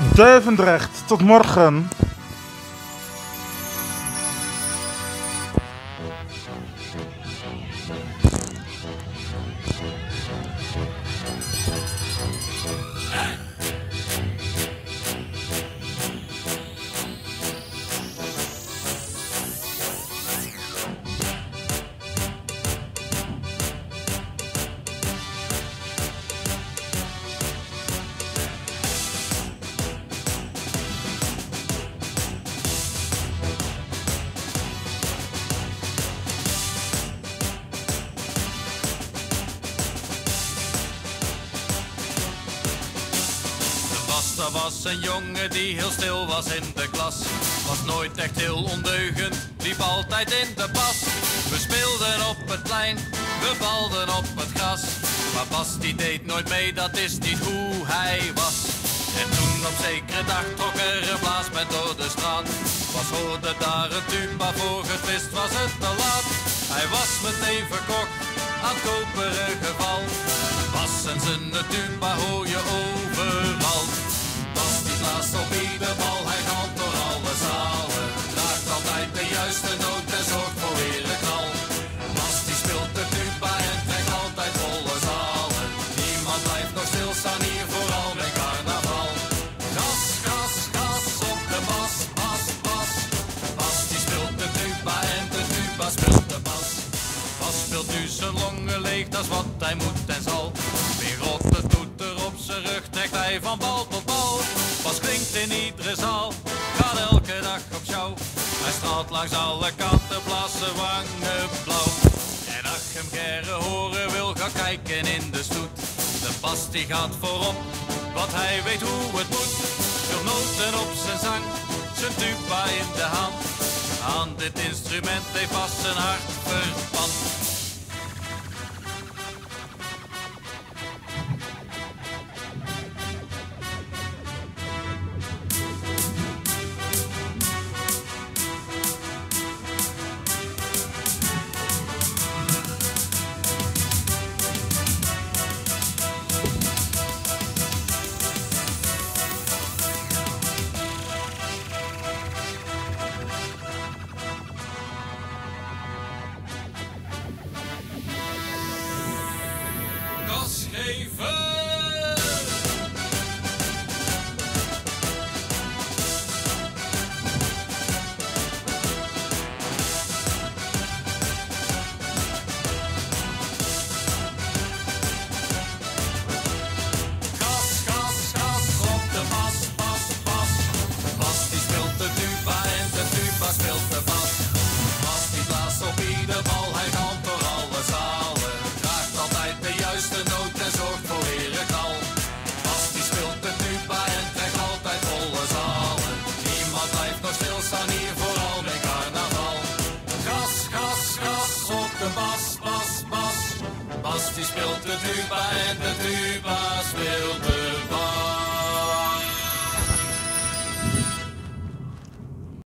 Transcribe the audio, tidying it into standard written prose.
Duivendrecht, tot morgen. Er was een jongen die heel stil was in de klas. Was nooit echt heel ondeugend, liep altijd in de pas. We speelden op het plein, we balden op het gras. Maar Bas die deed nooit mee, dat is niet hoe hij was. En toen op zekere dag trok er een blaasband door de straat. Bas hoorde daar een tuba, voor het wist was het te laat. Hij was meteen verkocht aan het koperige val. Bas en zijn tuba hoor je overal. Bas die blaast op ieder bal, hij gaat door alle zalen. Draagt altijd de juiste noot en zorgt voor weer een knal. Bas die speelt de tuba en trekt altijd volle zalen. Niemand blijft nog stilstaan hier, vooral bij carnaval. Gas, gas, gas op de bas, bas, bas. Bas die speelt de tuba en de tuba speelt de bas. Bas speelt nu zijn longen leeg, dat is wat hij moet en zal. Weer rot de toeter op zijn rug, trekt hij van bal tot bal. Bas klinkt in iedere zaal, gaat elke dag op show. Hij straalt langs alle kanten, blaast zijn wangen blauw. En ach hem Gerre horen wil, ga kijken in de stoet. De Bas die gaat voorop, want hij weet hoe het moet. Veel noten op zijn zang, zijn tuba in de hand. Aan dit instrument heeft Bas zijn hart verpand. Gas geven! Gas, gas, gas op de bas, bas, bas. Bas die speelt de tuba en de tuba speelt de bas. Bas die blaast op ieder bal, hij gaat door alle zalen. Draagt altijd de juiste noot en zorgt voor weer een knal. Bas die speelt de tuba en trekt altijd volle zalen. Niemand blijft nog stilstaan hier, vooral bij carnaval. Gas, gas, gas op de bas, bas, bas. Bas die speelt de tuba en de tuba speelt de